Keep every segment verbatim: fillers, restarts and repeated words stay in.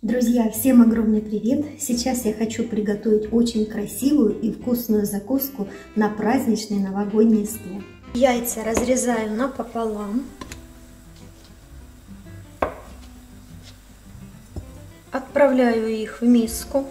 Друзья, всем огромный привет! Сейчас я хочу приготовить очень красивую и вкусную закуску на праздничный новогодний стол. Яйца разрезаю напополам. Отправляю их в миску.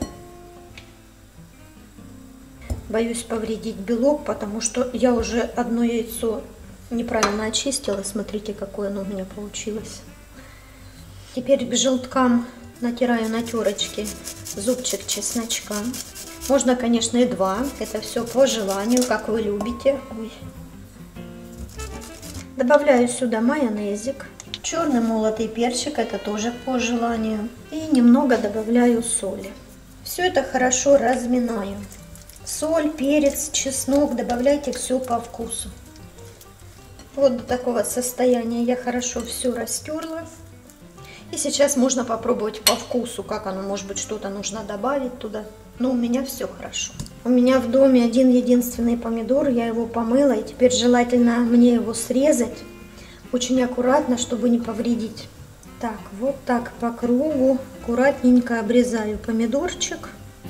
Боюсь повредить белок, потому что я уже одно яйцо неправильно очистила. Смотрите, какое оно у меня получилось. Теперь к желткам натираю на терочке зубчик чесночка. Можно, конечно, и два. Это все по желанию, как вы любите. Ой. Добавляю сюда майонезик. Черный молотый перчик, это тоже по желанию. И немного добавляю соли. Все это хорошо разминаю. Соль, перец, чеснок, добавляйте все по вкусу. Вот до такого состояния я хорошо все растерла. И сейчас можно попробовать по вкусу, как оно, может быть, что-то нужно добавить туда. Но у меня все хорошо. У меня в доме один единственный помидор, я его помыла, и теперь желательно мне его срезать очень аккуратно, чтобы не повредить. Так, вот так по кругу аккуратненько обрезаю помидорчик.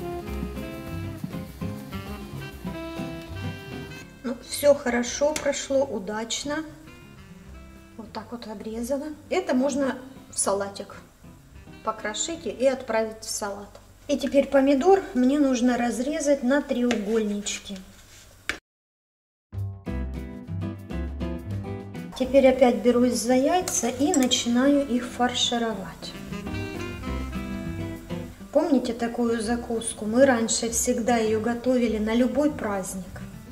Ну, все хорошо прошло, удачно. Вот так вот обрезала. Это можно в салатик покрошите и отправить в салат. И теперь помидор мне нужно разрезать на треугольнички. Теперь опять берусь за яйца и начинаю их фаршировать. Помните такую закуску? Мы раньше всегда ее готовили на любой праздник.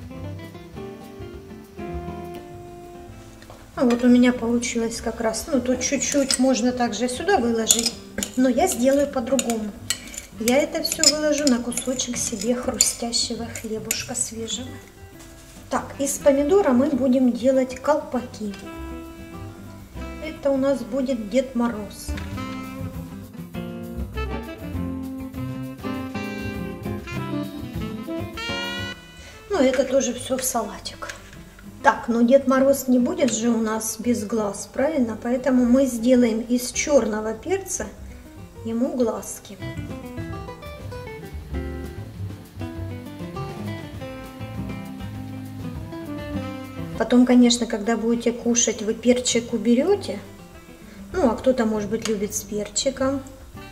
А вот у меня получилось как раз, ну тут чуть-чуть можно также сюда выложить, но я сделаю по-другому. Я это все выложу на кусочек себе хрустящего хлебушка свежего. Так, из помидора мы будем делать колпаки. Это у нас будет Дед Мороз. Ну это тоже все в салатик. Так, но Дед Мороз не будет же у нас без глаз, правильно? Поэтому мы сделаем из черного перца ему глазки. Потом, конечно, когда будете кушать, вы перчик уберете. Ну, а кто-то, может быть, любит с перчиком.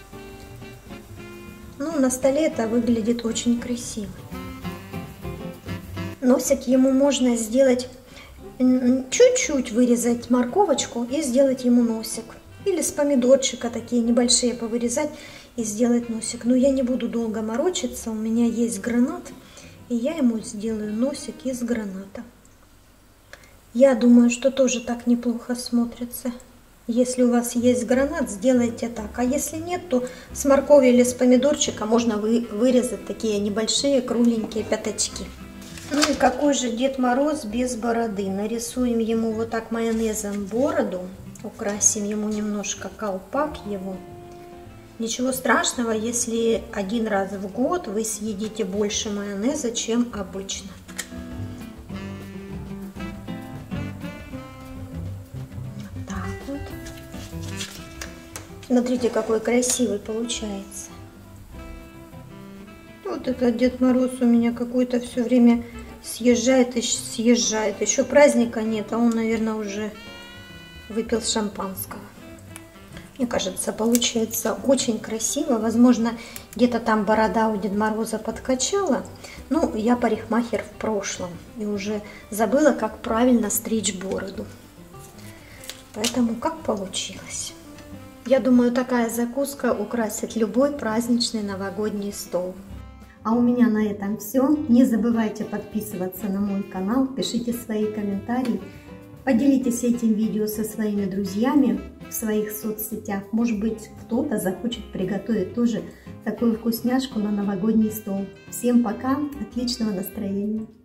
Ну, на столе это выглядит очень красиво. Носик ему можно сделать, чуть-чуть вырезать морковочку и сделать ему носик. Или с помидорчика такие небольшие повырезать и сделать носик. Но я не буду долго морочиться, у меня есть гранат, и я ему сделаю носик из граната. Я думаю, что тоже так неплохо смотрится. Если у вас есть гранат, сделайте так. А если нет, то с морковью или с помидорчика можно вы, вырезать такие небольшие кругленькие пятачки. Ну и какой же Дед Мороз без бороды? Нарисуем ему вот так майонезом бороду, украсим ему немножко колпак его. Ничего страшного, если один раз в год вы съедите больше майонеза, чем обычно. Так вот. Смотрите, какой красивый получается. Вот этот Дед Мороз у меня какой-то все время съезжает и съезжает. Еще праздника нет, а он, наверное, уже выпил шампанского. Мне кажется, получается очень красиво. Возможно, где-то там борода у Деда Мороза подкачала. Ну, я парикмахер в прошлом и уже забыла, как правильно стричь бороду. Поэтому как получилось. Я думаю, такая закуска украсит любой праздничный новогодний стол. А у меня на этом все. Не забывайте подписываться на мой канал, пишите свои комментарии, поделитесь этим видео со своими друзьями в своих соцсетях. Может быть, кто-то захочет приготовить тоже такую вкусняшку на новогодний стол. Всем пока, отличного настроения!